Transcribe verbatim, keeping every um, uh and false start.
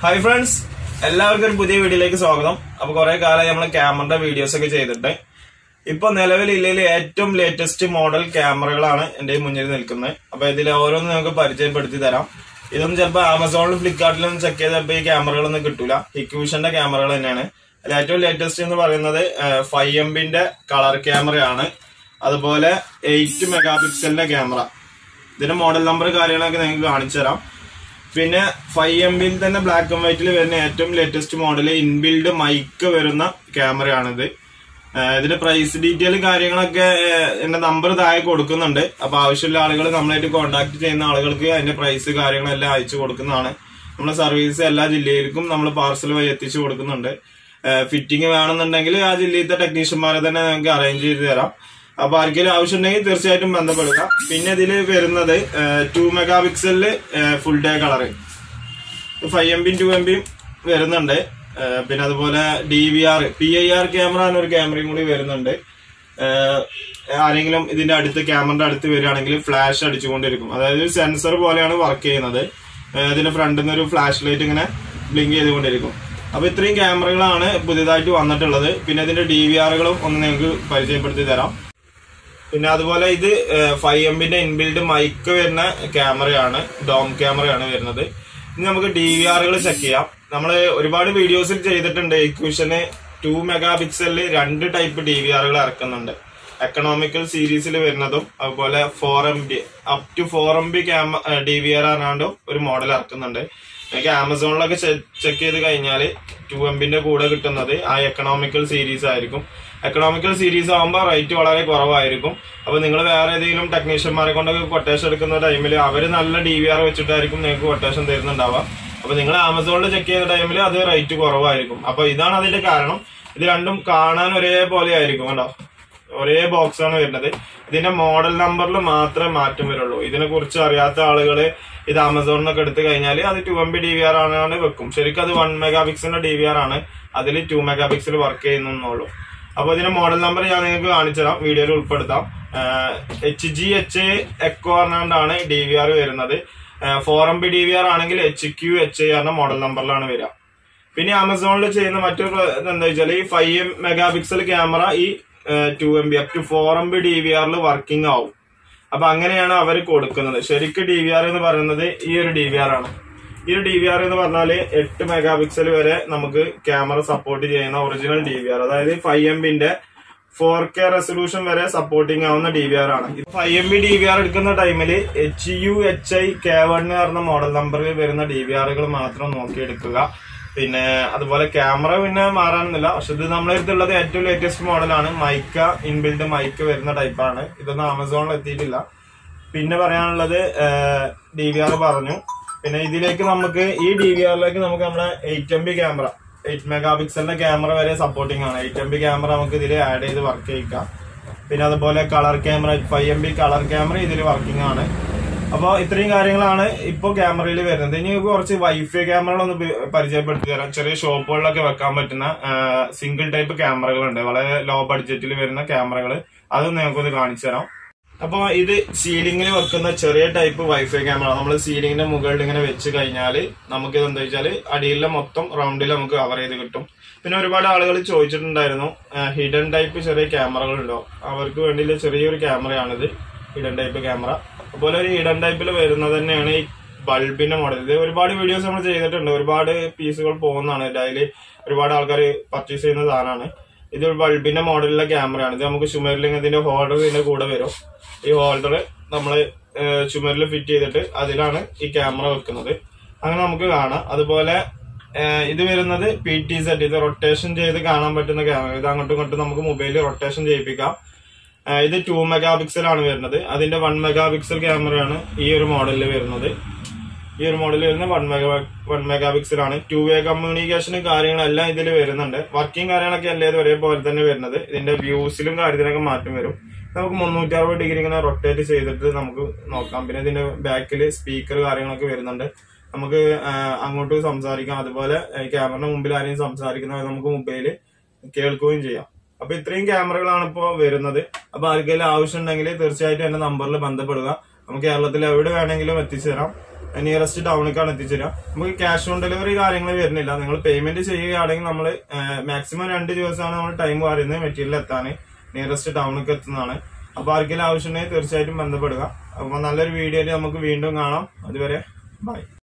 Hi friends, എല്ലാവർക്കും ഒരു പുതിയ വീഡിയോയിലേക്ക് സ്വാഗതം. അപ്പോൾ കുറേ കാലമായി നമ്മൾ ക്യാമറയുടെ വീഡിയോസ് ഒക്കെ ചെയ്തിട്ട് ഇപ്പോൾ നിലവിൽ ഇല്ലയിലെ ഏറ്റവും ലേറ്റസ്റ്റ് മോഡൽ ക്യാമറകളാണ് എൻ്റെ മുന്നിൽ നിൽക്കുന്നത്. അപ്പോൾ ഇതിൽ ഓരോന്ന് നമുക്ക് പരിചയപ്പെടുത്തി തരാം. ഇതൊന്നും ചിലപ്പോൾ ആമസോണിലും ഫ്ലിപ്കാർട്ടിലും ചെക്ക് ചെയ്ത് ചിലപ്പോൾ ഈ ക്യാമറകളൊന്നും കിട്ടൂല. ഹിക്വിഷന്റെ ക്യാമറകൾ തന്നെയാണ്. അതിൽ ഏറ്റവും ലേറ്റസ്റ്റ് എന്ന് പറയുന്നത് ഫൈവ് എം ബിന്റെ കളർ ക്യാമറയാണ്. അതുപോലെ എയ്റ്റ് മെഗാ പിക്സലിന്റെ ക്യാമറ. ഇതിന്റെ മോഡൽ നമ്പർ കാര്യങ്ങളൊക്കെ നിങ്ങൾക്ക് കാണിച്ചു തരാം. പിന്നെ ഫൈവ് എം ബിയിൽ തന്നെ ബ്ലാക്ക് ആൻഡ് വൈറ്റിൽ വരുന്ന ഏറ്റവും ലേറ്റസ്റ്റ് മോഡൽ ഇൻബിൽഡ് മൈക്ക് വരുന്ന ക്യാമറയാണിത്. ഇതിന്റെ പ്രൈസ് ഡീറ്റെയിൽ കാര്യങ്ങളൊക്കെ എന്റെ നമ്പർ താഴെ കൊടുക്കുന്നുണ്ട്. അപ്പൊ ആവശ്യമുള്ള ആളുകൾ നമ്മളായിട്ട് കോൺടാക്ട് ചെയ്യുന്ന ആളുകൾക്ക് അതിന്റെ പ്രൈസ് കാര്യങ്ങളെല്ലാം അയച്ചു കൊടുക്കുന്നതാണ്. നമ്മുടെ സർവീസ് എല്ലാ ജില്ലയിലേക്കും നമ്മൾ പാർസൽ വഴി എത്തിച്ചു കൊടുക്കുന്നുണ്ട്. ഫിറ്റിംഗ് വേണമെന്നുണ്ടെങ്കിൽ ആ ജില്ലയിലത്തെ ടെക്നീഷ്യന്മാരെ തന്നെ നമുക്ക് അറേഞ്ച് ചെയ്ത് തരാം. അപ്പൊ ആർക്കെങ്കിലും ആവശ്യമുണ്ടെങ്കിൽ തീർച്ചയായിട്ടും ബന്ധപ്പെടുക. പിന്നെ ഇതില് വരുന്നത് ടു മെഗാ പിക്സലില് full day colour five M ബിയും ടു എം ബിയും വരുന്നുണ്ട്. പിന്നെ അതുപോലെ D V R P I R camera എന്നൊരു ക്യാമറയും കൂടി വരുന്നുണ്ട്. ആരെങ്കിലും ഇതിന്റെ അടുത്ത് ക്യാമറയുടെ അടുത്ത് വരികയാണെങ്കിൽ ഫ്ലാഷ് അടിച്ചുകൊണ്ടിരിക്കും. അതായത് സെൻസർ പോലെയാണ് വർക്ക് ചെയ്യുന്നത്. ഇതിന്റെ ഫ്രണ്ടിൽ നിന്ന് ഒരു ഫ്ലാഷ് ലൈറ്റ് ഇങ്ങനെ ബ്ലിങ്ക് ചെയ്തുകൊണ്ടിരിക്കും. അപ്പൊ ഇത്രയും ക്യാമറകളാണ് പുതിയതായിട്ട് വന്നിട്ടുള്ളത്. പിന്നെ ഇതിന്റെ ഡി വി ആറുകളും ഒന്ന് നിങ്ങൾക്ക് പരിചയപ്പെടുത്തി തരാം. പിന്നെ അതുപോലെ ഇത് ഫൈവ് എം ബിന്റെ ഇൻബിൽഡ് മൈക്ക് വരുന്ന ക്യാമറയാണ്, ഡോം ക്യാമറയാണ് വരുന്നത്. ഇനി നമുക്ക് ഡി വി ആറുകൾ ചെക്ക് ചെയ്യാം. നമ്മൾ ഒരുപാട് വീഡിയോസിൽ ചെയ്തിട്ടുണ്ട്. ഇക്വിഷന് ടു മെഗാ പിക്സലില് രണ്ട് ടൈപ്പ് ഡി വി ആറുകൾ ഇറക്കുന്നുണ്ട്. എക്കണോമിക്കൽ സീരീസിൽ വരുന്നതും അതുപോലെ four M B up to four M B camera D V R ആണാണ്ടും ഒരു മോഡൽ ഇറക്കുന്നുണ്ട്. എനിക്ക് ആമസോണിലൊക്കെ ചെക്ക് ചെയ്ത് കഴിഞ്ഞാൽ ടു എം ബിന്റെ കൂടെ കിട്ടുന്നത് ആ എക്കണോമിക്കൽ സീരീസ് ആയിരിക്കും. എക്കണോമിക്കൽ സീരീസ് ആകുമ്പോൾ റേറ്റ് വളരെ കുറവായിരിക്കും. അപ്പൊ നിങ്ങൾ വേറെ ഏതെങ്കിലും ടെക്നീഷ്യന്മാരെ കൊണ്ടൊക്കെ കൊട്ടേഷൻ എടുക്കുന്ന ടൈമിൽ അവർ നല്ല ഡി വി ആർ വെച്ചിട്ടായിരിക്കും നിങ്ങൾക്ക് കൊട്ടേഷൻ തരുന്നുണ്ടാവുക. അപ്പൊ നിങ്ങൾ ആമസോണിൽ ചെക്ക് ചെയ്യുന്ന ടൈമിൽ അത് റേറ്റ് കുറവായിരിക്കും. അപ്പൊ ഇതാണ് അതിന്റെ കാരണം. ഇത് രണ്ടും കാണാൻ ഒരേപോലെ ആയിരിക്കും. കണ്ടോ, ഒരേ ബോക്സ് ആണ് വരുന്നത്. ഇതിന്റെ മോഡൽ നമ്പറിൽ മാത്രമേ മാറ്റം വരുള്ളൂ. ഇതിനെ കുറിച്ച് അറിയാത്ത ആളുകള് ഇത് ആമസോണിനൊക്കെ എടുത്തു കഴിഞ്ഞാൽ അത് two M B D V R ആണ് വെക്കും. ശരിക്കും അത് വൺ മെഗാ പിക്സലിന്റെ ഡി വി ആർ ആണ്. അതിൽ ടു മെഗാ പിക്സൽ വർക്ക് ചെയ്യുന്നുള്ളൂ. അപ്പൊ ഇതിന്റെ മോഡൽ നമ്പർ ഞാൻ നിങ്ങൾക്ക് കാണിച്ചു തരാം, വീഡിയോയിൽ ഉൾപ്പെടുത്താം. എച്ച് ജി എച്ച് എക്കോ പറഞ്ഞാണ്ടാണ് ഡി വി ആർ വരുന്നത്. Four M B D V R ആണെങ്കിൽ എച്ച് ക്യു എച്ച് എ പറഞ്ഞ മോഡൽ നമ്പറിലാണ് വരിക. പിന്നെ ആമസോണിൽ ചെയ്യുന്ന മറ്റൊരു എന്താ വെച്ചാൽ ഈ ഫൈവ് മെഗാ പിക്സൽ ക്യാമറ ഈ two M B up to four M B D V ആറിൽ വർക്കിംഗ് ആവും. അപ്പൊ അങ്ങനെയാണ് അവർ കൊടുക്കുന്നത്. ശരിക്കും ഡി വി ആർ എന്ന് പറയുന്നത് ഈ ഒരു ഡി വി ആർ ആണ്. ഈ ഒരു ഡി വി ആർ എന്ന് പറഞ്ഞാല് എട്ട് മെഗാ പിക്സൽ വരെ നമുക്ക് ക്യാമറ സപ്പോർട്ട് ചെയ്യുന്ന ഒറിജിനൽ ഡി വി ആർ. അതായത് ഫൈവ് എം ബിന്റെ ഫോർ കെ റെസൊല്യൂഷൻ വരെ സപ്പോർട്ടിംഗ് ആവുന്ന ഡി വി ആർ ആണ്. Five M B D V R എടുക്കുന്ന ടൈമില് H U H I K one പറഞ്ഞ മോഡൽ നമ്പറിൽ വരുന്ന ഡി വി ആറുകൾ മാത്രം നോക്കിയെടുക്കുക. പിന്നെ അതുപോലെ ക്യാമറ പിന്നെ മാറാനൊന്നുമില്ല. പക്ഷെ ഇത് നമ്മളെ അടുത്തുള്ളത് ഏറ്റവും ലേറ്റസ്റ്റ് മോഡലാണ്. മൈക്ക ഇൻബിൽഡ് മൈക്ക് വരുന്ന ടൈപ്പാണ്. ഇതൊന്നും ആമസോണിൽ എത്തിയിട്ടില്ല. പിന്നെ പറയാനുള്ളത് ഡി വി ആർ പറഞ്ഞു. പിന്നെ ഇതിലേക്ക് നമുക്ക് ഈ ഡി വി ആറിലേക്ക് നമുക്ക് നമ്മുടെ eight M B camera eight mega പിക്സലിന്റെ ക്യാമറ വരെ സപ്പോർട്ടിംഗ് ആണ്. എയ്റ്റ് എം ബി ക്യാമറ നമുക്ക് ഇതിൽ ആഡ് ചെയ്ത് വർക്ക് ചെയ്യിക്കാം. പിന്നെ അതുപോലെ colour camera five M B colour camera ഇതിൽ വർക്കിംഗ് ആണ്. അപ്പോൾ ഇത്രയും കാര്യങ്ങളാണ് ഇപ്പോൾ ക്യാമറയിൽ വരുന്നത്. ഇനി കുറച്ച് വൈഫൈ ക്യാമറകളൊന്ന് പരിചയപ്പെടുത്തി തരാം. ചെറിയ ഷോപ്പുകളിലൊക്കെ വെക്കാൻ പറ്റുന്ന സിംഗിൾ ടൈപ്പ് ക്യാമറകളുണ്ട്. വളരെ ലോ ബഡ്ജറ്റിൽ വരുന്ന ക്യാമറകൾ. അത് നിങ്ങൾക്കൊന്ന് കാണിച്ചു തരാം. അപ്പൊ ഇത് സീലിംഗിൽ വെക്കുന്ന ചെറിയ ടൈപ്പ് വൈഫൈ ക്യാമറ. നമ്മൾ സീലിംഗിന്റെ മുകളിൽ ഇങ്ങനെ വെച്ച് കഴിഞ്ഞാൽ നമുക്ക് എന്താ വെച്ചാൽ അടിയിലെ മൊത്തം റൗണ്ടിൽ നമുക്ക് കവർ ചെയ്ത് കിട്ടും. പിന്നെ ഒരുപാട് ആളുകൾ ചോദിച്ചിട്ടുണ്ടായിരുന്നു ഹിഡൻ ടൈപ്പ് ചെറിയ ക്യാമറകളുണ്ടോ. അവർക്ക് വേണ്ടിയുള്ള ചെറിയൊരു ക്യാമറയാണിത്, ഹിഡൻ ടൈപ്പ് ക്യാമറ. അതുപോലെ ഒരു ഹിഡൻ ടൈപ്പിൽ വരുന്നത് തന്നെയാണ് ഈ ബൾബിന്റെ മോഡൽ. ഇത് ഒരുപാട് വീഡിയോസ് നമ്മൾ ചെയ്തിട്ടുണ്ട്. ഒരുപാട് പീസുകൾ പോകുന്നതാണ്. അതിൽ ഒരുപാട് ആൾക്കാർ പർച്ചേസ് ചെയ്യുന്ന സാധനമാണ്. ഇത് ബൾബിന്റെ മോഡലിലെ ക്യാമറയാണ്. ഇത് നമുക്ക് ചുമരിൽ ഇതിന്റെ ഹോൾഡർ ഇതിന്റെ കൂടെ വരും. ഈ ഹോൾഡർ നമ്മൾ ചുമരിൽ ഫിറ്റ് ചെയ്തിട്ട് അതിലാണ് ഈ ക്യാമറ വെക്കുന്നത്. അങ്ങനെ നമുക്ക് കാണാം. അതുപോലെ ഇത് വരുന്നത് പി ടി സെറ്റ്. ഇത് റൊട്ടേഷൻ ചെയ്ത് കാണാൻ പറ്റുന്ന ക്യാമറ. ഇത് അങ്ങോട്ടും ഇങ്ങോട്ടും നമുക്ക് മൊബൈലിൽ റൊട്ടേഷൻ ചെയ്യിപ്പിക്കാം. ഇത് ടു മെഗാ പിക്സൽ ആണ് വരുന്നത്. അതിന്റെ വൺ മെഗാ പിക്സൽ ക്യാമറയാണ് ഈ ഒരു മോഡലിൽ വരുന്നത്. ഈ ഒരു മോഡലിൽ വരുന്ന one mega one mega pixel ആണ്. ടു വേ കമ്മ്യൂണിക്കേഷനും കാര്യങ്ങളെല്ലാം ഇതിൽ വരുന്നുണ്ട്. വർക്കിംഗ് കാര്യങ്ങളൊക്കെ എല്ലാം ഒരേപോലെ തന്നെ വരുന്നത്. ഇതിന്റെ വ്യൂസിലും കാര്യത്തിനൊക്കെ മാറ്റം വരും. നമുക്ക് മുന്നൂറ്റി അറുപത് ഡിഗ്രി ഇങ്ങനെ റൊട്ടേറ്റ് ചെയ്തിട്ട് നമുക്ക് നോക്കാം. പിന്നെ ഇതിന്റെ ബാക്കിൽ സ്പീക്കർ കാര്യങ്ങളൊക്കെ വരുന്നുണ്ട്. നമുക്ക് അങ്ങോട്ട് സംസാരിക്കാം. അതുപോലെ ക്യാമറയുടെ മുമ്പിൽ ആരെയും സംസാരിക്കുന്നത് നമുക്ക് മൊബൈല് കേൾക്കുകയും ചെയ്യാം. അപ്പൊ ഇത്രയും ക്യാമറകളാണ് ഇപ്പോൾ വരുന്നത്. അപ്പൊ ആർക്കെങ്കിലും ആവശ്യം ഉണ്ടെങ്കിൽ തീർച്ചയായിട്ടും എന്റെ നമ്പറിൽ ബന്ധപ്പെടുക. നമുക്ക് കേരളത്തിൽ എവിടെ വേണമെങ്കിലും എത്തിച്ചു തരാം. നിയറസ്റ്റ് ടൗണിലേക്കാണ് എത്തിച്ചേരുക. നമുക്ക് ക്യാഷ് ഓൺ ഡെലിവറി കാര്യങ്ങൾ വരുന്നില്ല. നിങ്ങൾ പേയ്മെന്റ് ചെയ്യുകയാണെങ്കിൽ നമ്മൾ മാക്സിമം രണ്ട് ദിവസമാണ് നമ്മൾ ടൈം പറയുന്നത് മെറ്റീരിയൽ എത്താൻ, നിയറസ്റ്റ് ടൗണിലേക്ക് എത്തുന്നതാണ്. അപ്പൊ ആർക്കെങ്കിലും ആവശ്യമുണ്ടെങ്കിൽ തീർച്ചയായിട്ടും ബന്ധപ്പെടുക. അപ്പൊ നല്ലൊരു വീഡിയോയിൽ നമുക്ക് വീണ്ടും കാണാം. അതുവരെ ബൈ.